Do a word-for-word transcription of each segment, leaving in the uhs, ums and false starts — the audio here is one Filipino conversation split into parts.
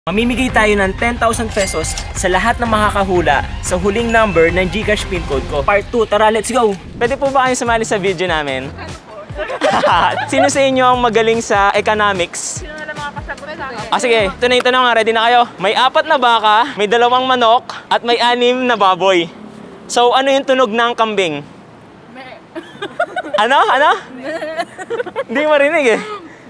Mamimigay tayo ng ten thousand pesos sa lahat ng makakahula sa huling number ng GCash PIN code ko. Part two, tara, let's go! Pwede po ba kayo sumali sa video namin? Sino sa inyo ang magaling sa economics? Sino na lang mga kasagot sa akin? Ah, sige, ito na ito na nga, ready na kayo? May apat na baka, may dalawang manok, at may anim na baboy. So, ano yung tunog ng kambing? Ano? Ano? Hindi marinig eh.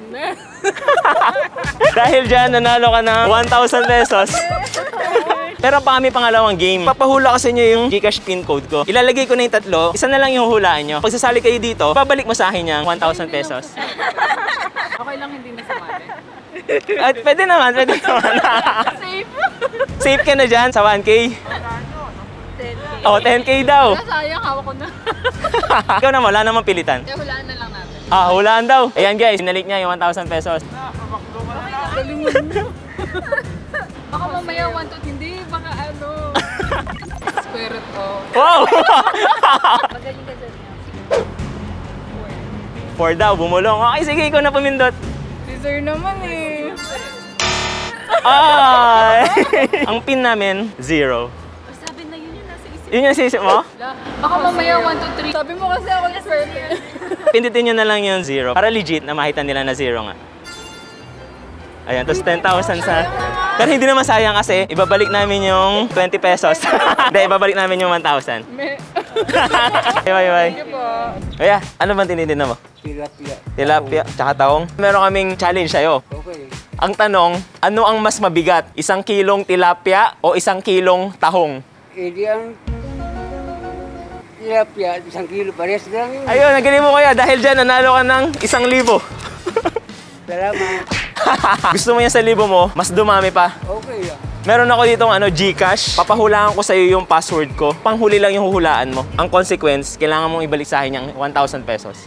Dahil dyan, nanalo ka ng one thousand pesos. Pero pa kami pangalawang game. Papahula ko sa inyo yung GCash PIN code ko. Ilalagay ko na yung tatlo. Isa na lang yung hulaan nyo. Pag sasali kayo dito, babalik mo sa akin yung one thousand pesos. Okay lang hindi na sumali. At pwede naman, pwede naman. Safe. Safe ka na dyan sa one K? ten K. Oh, ten K daw. Sayang, hawak ko na. Ikaw naman, wala namang pilitan. Kaya hulaan na lang natin. Ah, hulaan daw. Ayan guys, sinalik niya yung one thousand pesos. Galing mo. Baka mamaya one to hindi, baka ano. Spirit of. Wow! Magaling ka dyan. Four daw, bumulong. Okay, sige, ikaw na pumindot. Si Sir naman eh. Ay! Ang pin namin, zero. Sabi na yun yun, nasa isip. Yun yung sisip mo? Baka mamaya one, two, three. Sabi mo kasi ako yung perfect. Pindutin nyo na lang yung zero. Para legit na makita nila na zero nga. Ayan, tapos ten thousand sa... Pero hindi naman sayang kasi ibabalik namin yung twenty pesos. Hindi, ibabalik namin yung one thousand. Me. Bye, bye, bye. Thank you po. Kaya, ano bang tinitinda mo? Tilapia. Tilapia, tsaka taong. Meron kaming challenge sa'yo. Okay. Ang tanong, ano ang mas mabigat? Isang kilong tilapia o isang kilong tahong? Eh di ang tilapia, isang kilo, parehas lang yun. Ayun, nagaling mo kaya dahil dyan nanalo ka ng isang libo. Salamat. Gusto mo yan sa libo mo, mas dumami pa. Okay ah. Meron ako ditong ano, GCash. Papahulaan ko sa'yo yung password ko. Panghuli lang yung huhulaan mo. Ang consequence, kailangan mong ibalik sa akin yung one thousand pesos.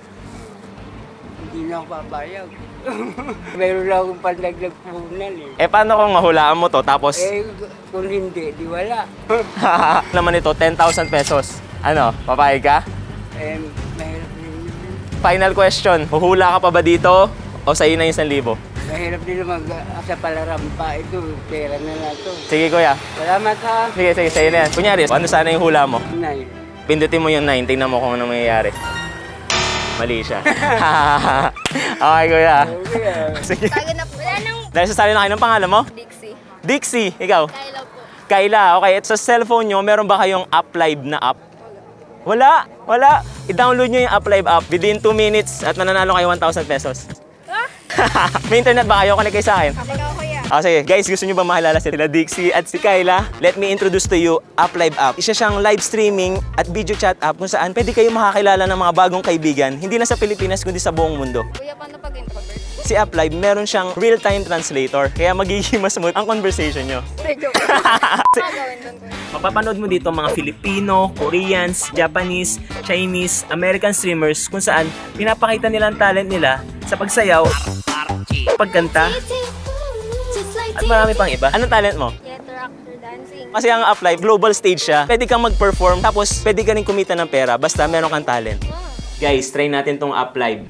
Hindi na ako papayag. Meron lang akong pandagdag punan eh. Eh, paano kung mahulaan mo to? Tapos, Eh, kung hindi, di wala. naman ito, ten thousand pesos. Ano, papayag ka? Eh, mahirap din yun. Final question, huhula ka pa ba dito? O sa'yo na yung isang libo? Mahirap din mag sa palarampa. Ito, pera na na ito. Sige, kuya. Salamat ha. Sige, sige, sa'yo na yan. Kunyari, ano sana yung hula mo? Nay. Pindutin mo yung nine, tingnan mo kung ano mangyayari. Mali siya. Okay, kuya. Okay ah. Sige. Taga na po. Wala nang Dahil sasali na kayo ng pangalan mo? Dixie. Dixie, ikaw? Kayla po. Kayla, okay. At sa cellphone nyo, meron ba kayong App Live na app? Wala, wala. I-download nyo yung App Live app within two minutes at mananalo kayo one thousand pesos. May internet ba kayo? Connect kayo sa akin. Ikaw, kuya. Ah, sige. Guys, gusto nyo ba makilala sila Dixie at si Kayla? Let me introduce to you App Live app. Isa siyang live streaming at video chat app kung saan pwede kayo makakilala ng mga bagong kaibigan, hindi na sa Pilipinas kundi sa buong mundo. Kuya, paano pag introvert? Si App Live, meron siyang real-time translator, kaya magiging mas smooth ang conversation nyo. Joke. Gagawin doon, kuya. Mapapanood mo dito mga Filipino, Koreans, Japanese, Chinese, American streamers kung saan pinapakita nila ang talent nila sa pagsayaw, pagkanta, at marami pang iba. Anong talent mo? Theater actor dancing. Kasi ang App Live, global stage siya. Pwede kang mag-perform, tapos pwede ka rin kumita ng pera basta meron kang talent. Guys, try natin tong App Live.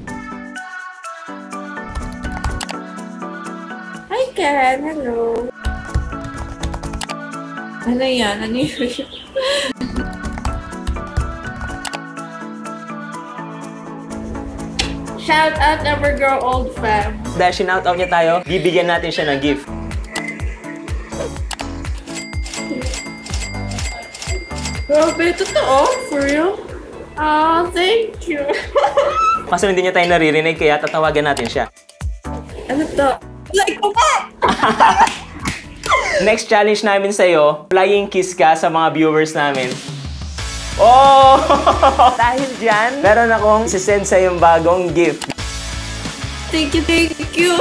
Hi, Ken. Hello. Ano yan? Ano yun? Shout out Evergirl Old Fam. Dahil shinout out niya tayo, bibigyan natin siya ng gift. Grabe, totoo? For real? Oh, thank you. Kaso hindi niya tayo naririnig, kaya tatawagan natin siya. Ano to? Like, okay! Next challenge namin sa'yo, flying kiss ka sa mga viewers namin. Oh! Dahil dyan, meron akong sisend sa yung bagong gift. Thank you, thank you.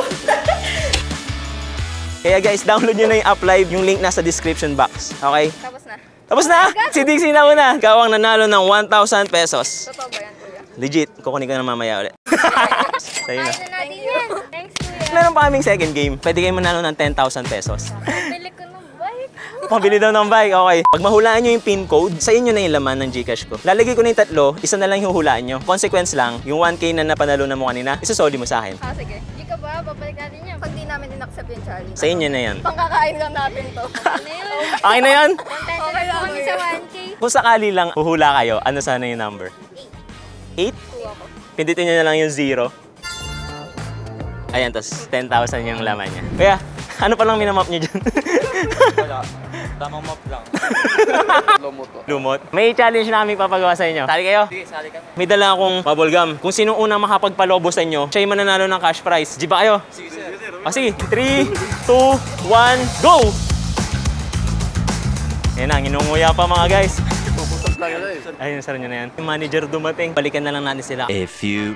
Kaya guys, download nyo na yung App Live, yung link nasa description box. Okay? Tapos na. Tapos na! Si Dixie na una. Ikaw ang nanalo ng one thousand pesos. Totoo ba yan, kuya? Legit, kukunin ko na mamaya ulit. Sa'yo na. Kaya na natin yan. Thanks, kuya. Meron pa kaming second game. Pwede kayo manalo ng ten thousand pesos. Bili ko ng bike. Pabili daw ng bike, okay. Pag mahulaan nyo yung PIN code, sa inyo na yung laman ng GCash ko. Lalagay ko na yung tatlo, isa na lang yung hulaan nyo. Consequence lang, yung one K na napanalo na mo kanina, isasoli mo sa akin. Ah, sige. Di ka ba? babalik natin yan. Pag di namin in-accept yung challenge. Sa inyo na yan. Pangkakain lang natin to. Ano yun? Okay na yan? Okay lang kami sa one K. Kung sakali lang huhula kayo, ano sana yung number? eight? Pindutin nyo na lang yung zero. Ayan, tapos ten thousand yung laman niya. Kaya, ano pa lang minamap nyo dyan? Wala. Tamang map lang. Lumot to. Lumot. May challenge na kami papagawa sa inyo. Sali kayo? Sige, sali kami. May dala akong bubble gum. Kung sinong unang makapagpalobo sa inyo, siya yung mananalo ng cash prize. Di ba kayo? Sige, sir. O sige, three, two, one, go! Ayan na, nginunguya pa mga guys. Puputok lang yun eh. Ayun, sara nyo na yan. Yung manager dumating. Balikan na lang natin sila. A few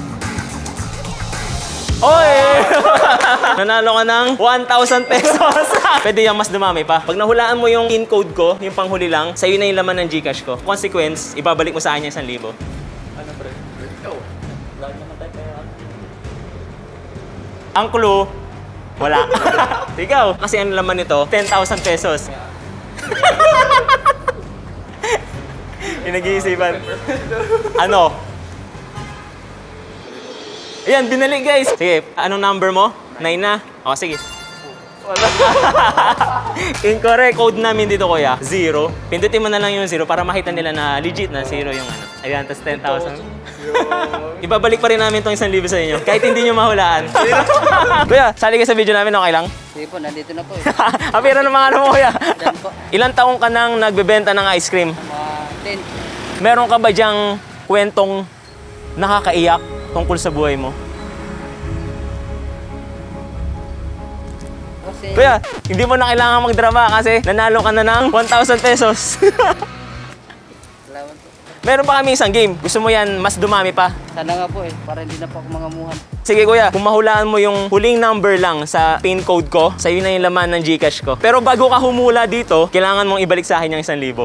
Oy! Nanalo ka ng one thousand pesos. Pwede yung mas dumami pa. Pag nahulaan mo yung pin code ko, yung panghuli lang, sa'yo na yung laman ng Gcash ko. Consequence, ibabalik mo sa akin yung one thousand. Ano, pre? Ikaw. Lagi naman tayo kaya. Ang clue, wala. Ikaw. Kasi ang laman nito, ten thousand pesos. Yung nag-iisipan. Ano? Ayan, binalik guys. Sige, anong number mo? nine na? O, sige. Wala. Incorrect. Code namin dito, kuya. Zero. Pindutin mo na lang yung zero para makita nila na legit na zero yung ano. Ayan, tas ten thousand. Ibabalik pa rin namin itong isang libo sa inyo. Kahit hindi nyo mahulaan. Kuya, sali ka sa video namin, okay lang? Sige po, nandito na po eh. Apira ng mga ano mo, kuya. Diyan po. Ilang taong ka nang nagbebenta ng ice cream? Mga ten. Meron ka ba diyang kwentong nakakaiyak tungkol sa buhay mo? Kasi... Kuya, hindi mo na kailangan magdrama kasi nanalo ka na ng one thousand pesos. Salamat po. Meron pa kami isang game. Gusto mo yan mas dumami pa? Sana nga po eh, para hindi na po ako mangamuhan. Sige kuya, kung mahulaan mo yung huling number lang sa pin code ko, sa'yo na yung laman ng Gcash ko. Pero bago ka humula dito, kailangan mong ibalik sa akin yung isang libo.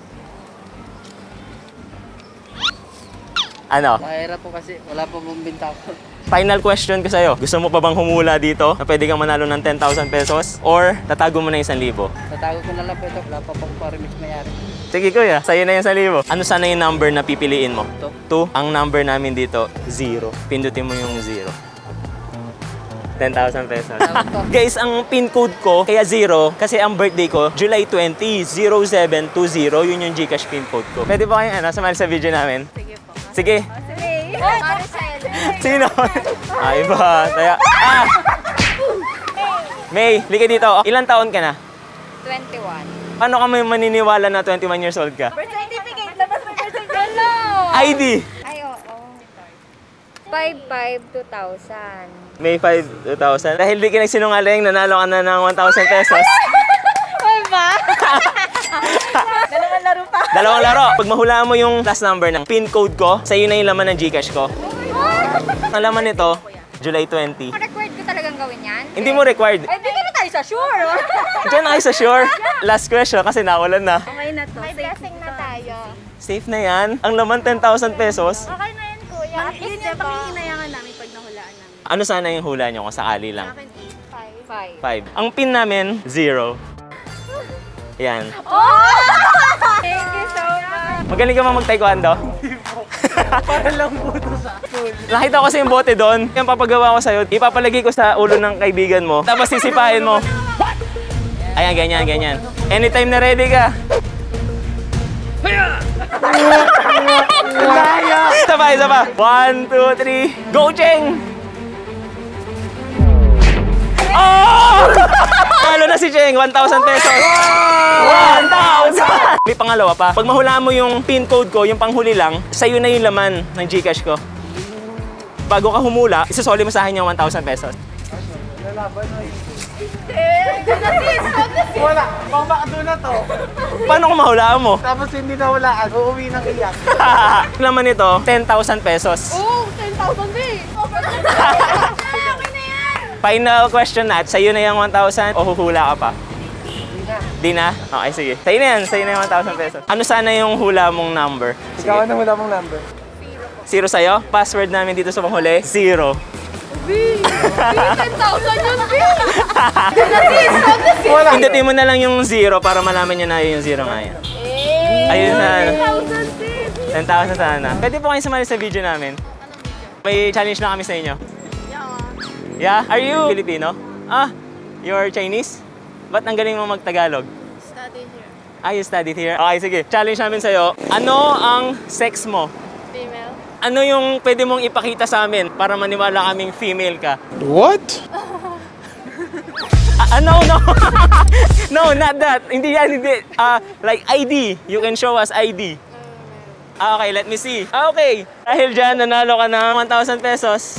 Ano? Mahirap po kasi wala pa pong binta ko. Final question ko sa'yo. Gusto mo pa bang humula dito na pwede kang manalo ng ten thousand pesos? Or tatago mo na yung isang libo? Tatago ko na lang po ito, wala pa pong parimix mayari. Sige kuya, sa'yo na yung isang libo. Ano sana yung number na pipiliin mo? Ito. two. Ang number namin dito, zero. Pindutin mo yung zero. ten thousand pesos. Salamat po. Guys, ang pin code ko, kaya zero, kasi ang birthday ko, July twentieth, zero seven two zero, yun yung Gcash pin code ko. Pwede ba kayong ano, sumali sa video namin? Sige po. Sige. Sige. Para sa'yo. Sino? Ay ba? Taya. Ah! May, lika dito. Ilang taon ka na? twenty-one. Paano ka may maniniwala na twenty-one years old ka? Birth certificate. Labas mo birth certificate. Hello. I D. Ay, oo. five five two thousand. May five, two thousand. Dahil di ka nagsinungaling, nanalo ka na ng one thousand pesos. Ay ba? Dalawang laro pa. Dalawang laro. Pag mahulaan mo yung last number ng pin code ko, sa'yo na yung laman ng Gcash ko. Ang laman nito, July twentieth. Required ko talagang gawin yan? Hindi mo required. Ay, di na tayo sa sure. Diyan na kayo sa sure. Last question kasi nakulan na. Okay na to. May blessing na tayo. Safe na yan. Ang laman ten thousand pesos. Okay na yan, kuya. At least, diba? Pakihinayangan namin pag nahulaan namin. Ano sana yung hula nyo kung sakali lang? Five. Five. five. Ang pin namin, zero. Yan. Oh! Thank you so much. Magaling ka ba mag-taekwondo? Para lang po ito sa school. Nakita ko kasi yung bote doon. Yung papagawa ko sa'yo, ipapalagay ko sa ulo ng kaibigan mo. Tapos sisipain mo. Ayan, ganyan, ganyan. Anytime na ready ka. Isa pa, isa pa. One, two, three. Go, Cheng! Oh! Talo na si Cheng, one thousand pesos. one thousand! May pangalawa pa. Pag mahulaan mo yung pin code ko, yung panghuli lang, sa'yo na yung laman ng Gcash ko. Bago ka humula, isasoli mo sa akin yung one thousand pesos. Wala, pang na to. Paano kung mahulaan mo? Tapos hindi na walaan, uuwi ng iyak. Yung laman nito, ten thousand pesos. Oh, ten thousand eh. Final question na, sa'yo na yung one thousand o huhula ka pa? Di na. Okay, sige. Sa'yo na yan, sa'yo na yung one thousand pesos. Ano sana yung hula mong number? Ikaw na wala mong number. Zero sa'yo? Password namin dito sa panghuli? Zero. ten thousand yun, B. Wala. Pindutin mo na lang yung zero para malaman nyo na yung zero nga yan. Ayun na. ten thousand sana. Pwede po kayo sumali sa video namin. May challenge na kami sa inyo. Yeah? Are you Filipino? Ah, you're Chinese? Ba't ang galing mo mag-Tagalog? Study here. Ah, you studied here? Okay, sige. Challenge namin sa'yo. Ano ang sex mo? Female. Ano yung pwede mong ipakita sa amin para maniwala kaming female ka? What? Ah, no, no. No, not that. Hindi yan, hindi. Ah, like I D. You can show us I D. Ah, okay, let me see. Ah, okay. Dahil dyan, nanalo ka ng one thousand pesos.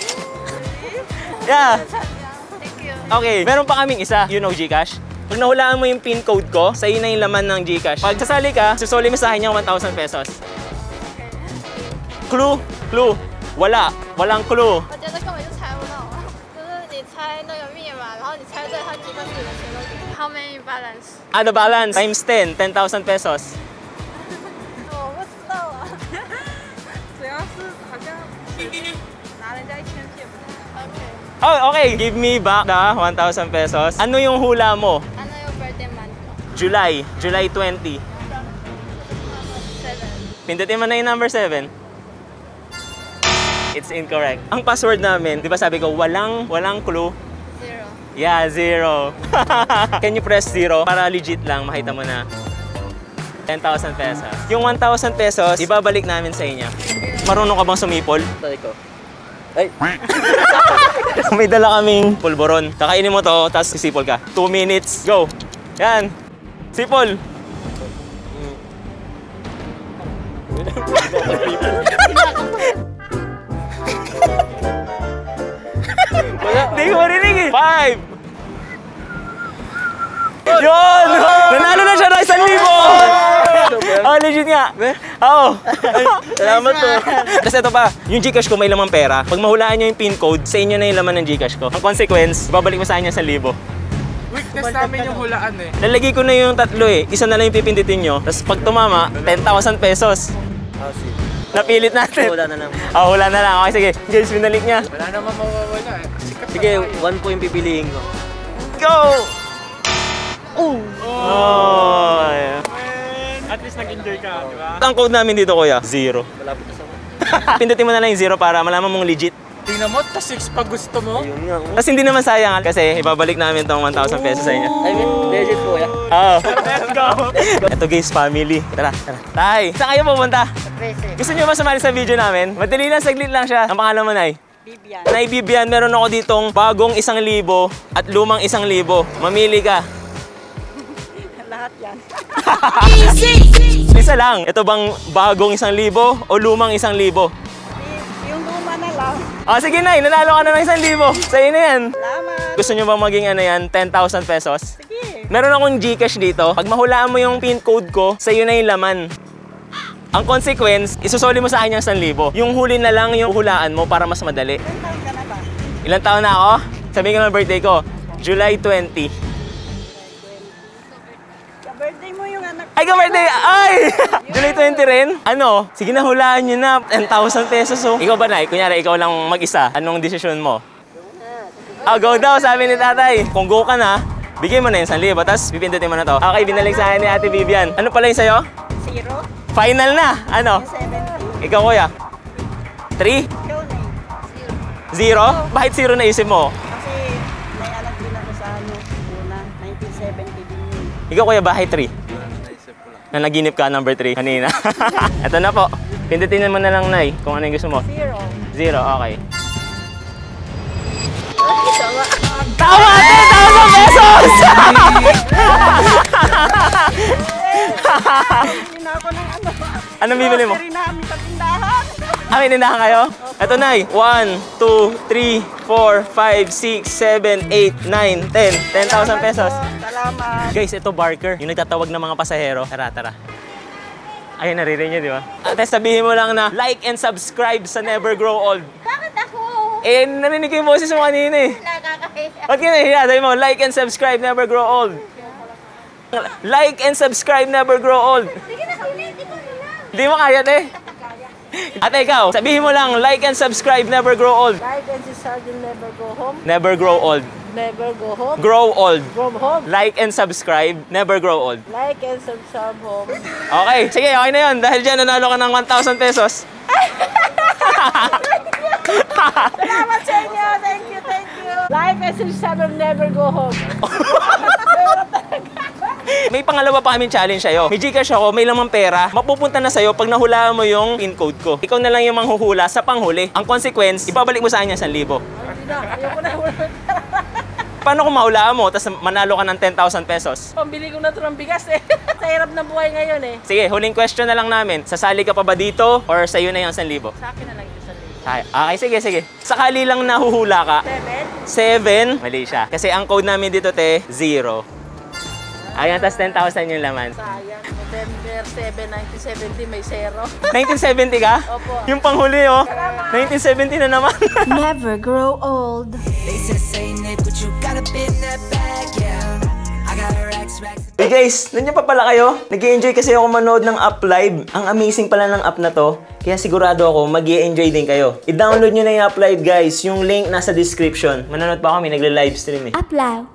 Yeah. Thank you. Okay, meron pa kaming isa. You know GCash? Pag nahulaan mo yung pin code ko, sa'yo na yung laman ng GCash. Pag sasali ka, susuli mo sa akin yung one thousand pesos. Clue? Clue? Wala. Walang clue. 我觉得根本就猜不到，就是你猜那个密码，然后你猜对它几个字的钱都给你。How many balance？ Ah, the balance times ten, ten thousand pesos. 我不知道啊。主要是好像拿人家一千借不到。OK。 Oh, okay. Give me back the one thousand pesos. Ano yung hula mo? Ano yung birthday month mo? July. July twenty. Seven. Pindutin mo na yung number seven. It's incorrect. Ang password namin, di ba sabi ko, walang, walang clue. Zero. Yeah, zero. Can you press zero? Para legit lang, makita mo na. ten thousand pesos. Yung one thousand pesos, ibabalik namin sa inyo. Marunong ka bang sumipol? Sabi ko. Ay! May dala kaming pulboron. Kakainin mo to, tapos sisipol ka. Two minutes, go! Yan! Sipol! Hindi ko marinig eh! Five! Yun! Nanalo na siya ng isang libo! Oh, legit nga! Oo! Salamat to! Tapos ito pa, yung GCash ko may lamang pera. Pag mahulaan nyo yung pin code, sa inyo na yung laman ng GCash ko. Ang consequence, babalik mo sa akin yung isang libo. Weakness namin yung hulaan eh. Lalagay ko na yung tatlo eh. Isa na lang yung pipindutin nyo. Tapos pag tumama, ten thousand pesos. Napilit natin. Hula na lang. Ah, hula na lang. Okay, sige. Guys, binalik niya. Wala naman mawawala eh. Sige, one po yung pipiliin ko. Go! Oh! Oh! At least nag-enjoy ka, di ba? Ang code namin dito, kuya, zero. Malapit na sa pindutin mo na lang yung zero para malaman mong legit. Tingnan mo, tas six pag gusto mo. Tapos hindi naman sayang kasi ibabalik namin tong one thousand pesos sa inyo. I mean, legit po, ya. Oo. Let's go! Ito guys, family. Tara, tara. Tay, saan kayo pupunta? Gusto nyo ba sumali sa video namin? Madali lang, saglit lang siya. Ang pangalan mo, Nay? Bibian. Nay Bibian, meron ako ditong bagong isang libo at lumang isang libo. Mamili ka. Lahat yan. Isa lang. Ito bang bagong isang libo o lumang isang libo? Yung luma na lang. Ah, sige Nay, nanalo ka na ng isang libo. Sa'yo na yan. Salamat. Gusto nyo ba maging ano yan, ten thousand pesos? Sige. Meron akong GCash dito. Pag mahulaan mo yung pin code ko, sa'yo na yung laman. Ang consequence, isusoli mo sa akin yung isang libo. Yung huli na lang yung hulaan mo para mas madali. Ilan taon ka na ba? Ilang taon na ako? Sabihin ko ng birthday ko, July twenty. Ka-birthday mo yung anak. Ay, ka-birthday! Ay! July twenty rin? Ano? Sige na, hulaan nyo na. ten thousand pesos oh. Ikaw ba, Nay? Kunyari, ikaw lang mag-isa. Anong desisyon mo? Ah, go daw, sabi ni tatay. Kung go ka na, bigay mo na yung isang libo, tapos pipindutin mo na to. Okay, binalik sa akin ni Ate Vivian. Ano pala yung sa'yo? Zero. Final na! Ano? seventy. Ikaw, kuya? three? Ikaw na eh. Zero? Bakit zero na isip mo? Kasi may anak din ako sa ano, una, nineteen seventy din yun. Ikaw, kuya, bakit three? Na naginip ka, number three, kanina. Ito na po. Pindutin mo na lang, Nay, kung ano yung gusto mo. Zero. Zero, okay. Tama! ten thousand pesos! Hindi na ako ng ano. Anong bibili mo? Grocery namin sa tindahan. Ah, may tindahan kayo? Ito, Nay. one, two, three, four, five, six, seven, eight, nine, ten. ten thousand pesos. Salamat. Guys, ito Barker. Yung nagtatawag ng mga pasahero. Tara, tara. Ayun, naririnig nyo, di ba? At sabihin mo lang na like and subscribe sa Never Grow Old. Bakit ako? Eh, narinig ko yung boses mo kanina eh. Nakakahiya. Ba't ka nahiya? Sabi mo, like and subscribe, Never Grow Old. Like and subscribe, Never Grow Old. Sige na, ulit. Ikaw na lang. Hindi mo kaya, te? Ate, ikaw, sabihin mo lang, like and subscribe, Never Grow Old. Like and subscribe, never go home. Never grow old. Never go home. Grow old. Go home. Like and subscribe, never grow old. Like and subscribe home. Okay, sige, okay na yun. Dahil dyan, nanalo ka ng one thousand pesos. Salamat sa inyo. Thank you, thank you. Life essential will never go home. May pangalawa pa kaming challenge sa'yo. May Gcash ako, may lamang pera. Mapupunta na sa'yo pag nahulaan mo yung pin code ko. Ikaw na lang yung manghuhula sa panghuli. Ang consequence, ibabalik mo sa akin yung one thousand. Hindi na, ayoko na. Paano kung mahulaan mo, tapos manalo ka ng ten thousand pesos? Pambili ko na ito ng bigas eh. Sa hirap ng buhay ngayon eh. Sige, huling question na lang namin. Sasali ka pa ba dito or sa'yo na yung one thousand? Sa akin na lang yung sarili. Ay, okay, sige, sige. Sakali lang nahuhula ka. Seven? Seven? Mali siya. Kasi ang code namin dito, te, zero. Ayan, tapos ten thousand yung laman. Sayang. November seven, nineteen seventy, may zero. nineteen seventy ka? Opo. Yung panghuli, oh. nineteen seventy na naman. Never grow old. They said say Nick, but you got a bit in that bag, yeah. I got racks, racks. Hey guys, nandiyan pa pala kayo? Nag-i-enjoy kasi ako manood ng Up Live. Ang amazing pala ng app na to. Kaya sigurado ako mag-i-enjoy din kayo. I-download nyo na yung Up Live guys. Yung link nasa description. Manonood pa kami, nagle-livestream eh. Up loud.